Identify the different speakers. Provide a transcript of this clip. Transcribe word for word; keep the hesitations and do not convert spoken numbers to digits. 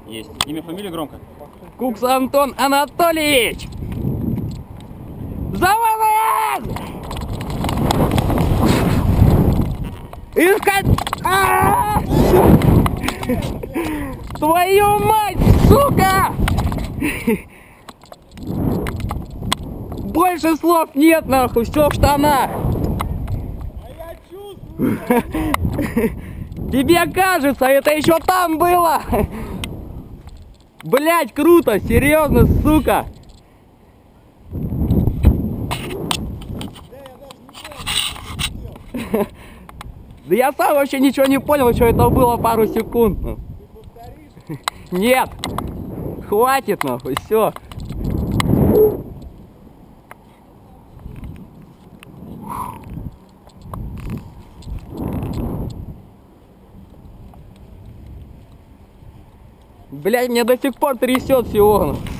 Speaker 1: Есть. Имя, фамилия громко.
Speaker 2: Кукс Антон Анатольевич! Завален! Искать! А-а-а! Твою мать, сука! Больше слов нет, нахуй, все в штанах.
Speaker 3: А я чувствую.
Speaker 2: Тебе кажется, это еще там было. Блять, круто, серьезно, сука. Да я сам вообще ничего не понял, что это было пару секунд. Ну. Нет, хватит, нахуй, все. Блять, меня до сих пор трясет всего.